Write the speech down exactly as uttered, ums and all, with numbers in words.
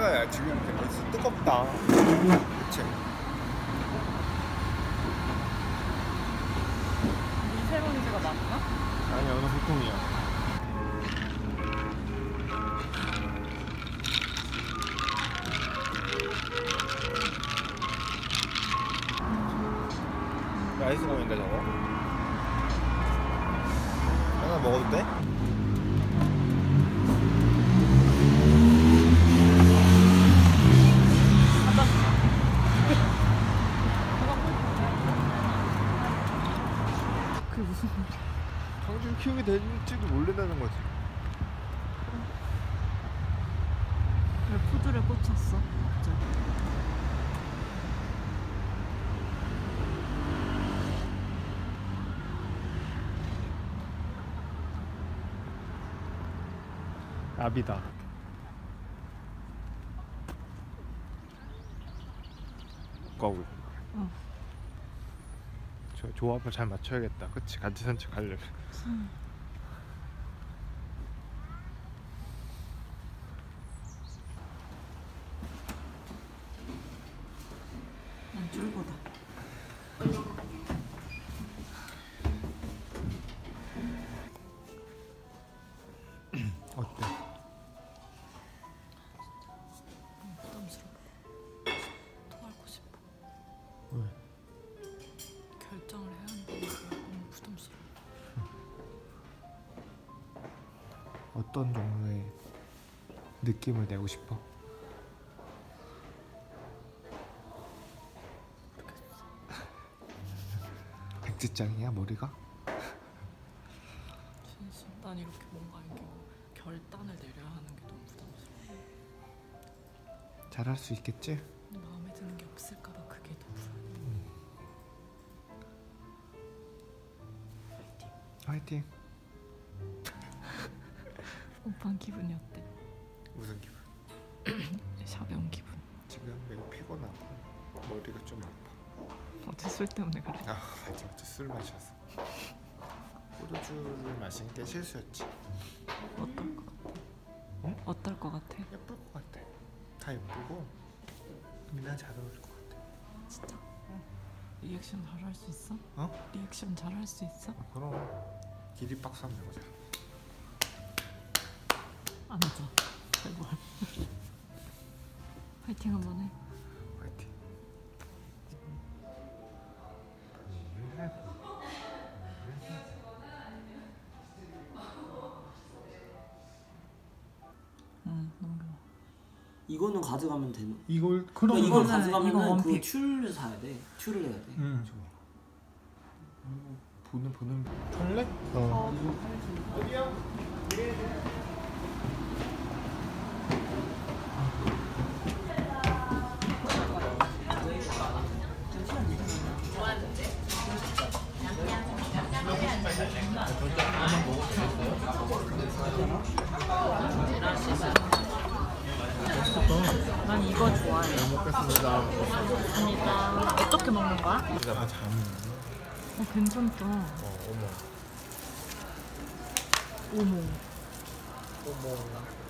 야 지금 이렇게 벌써 뜨겁다. 그치? 미세먼지가 많나? 아니 어느 보통이야. 라이스 공인데 저거? 하나 먹어도 돼? 그게 무슨 말이야? 당신 키우게 될지도 모른다는 거지. 왜 푸드에 꽂혔어? 갑자기. 나비다. 거울. 어. 저 조합을 잘 맞춰야겠다. 그치? 같이 산책하려면. 응. 난 줄보다. 어때? 부담스러워. 토하고 싶어. 왜? 결정을 해야 한다는 게 너무 부담스러워. 어떤 종류의 느낌을 내고 싶어? 백지장이야 머리가? 진짜 난 이렇게 뭔가 이렇게 뭐 결단을 내려야 하는 게 너무 부담스러워. 잘할 수 있겠지? 마음에 드는 게 없을까봐 그게 더 불안해. 화이팅. 오빠는 기분이 어때? 무슨 기분? 샵에 온 기분. 지금 매우 피곤하고 머리가 좀 아파. 어제 술 때문에 그래. 아 맞아 어제 술 마셔서 포도주를 마신 게 실수였지. 어떨 것 같아? 응? 어떨 것 같아? 예쁠 것 같아. 다 예쁘고 미나 잘 어울릴 것 같아. 진짜? 응. 리액션 잘 할 수 있어? 어? 리액션 잘 할 수 있어? 아, 그럼 기립박수 한번 해보자. 안 하자. 제발. 파이팅 한번 해. 화이팅. 응, 넘겨. 이거는 가져가면 되는. 이걸 그러니까 이걸 이거는- 이거 가져가면은 그 원픽. 출을 사야 돼. 출을 해야 돼. 응. 좋아. 보는 보는. 할래? 어. 난 이거 좋아해. 잘 먹겠습니다. 감사합니다. 어떻게 먹는 거야? 나잘 먹네. 어, 괜찮다. 어 어머. 어머. 어머.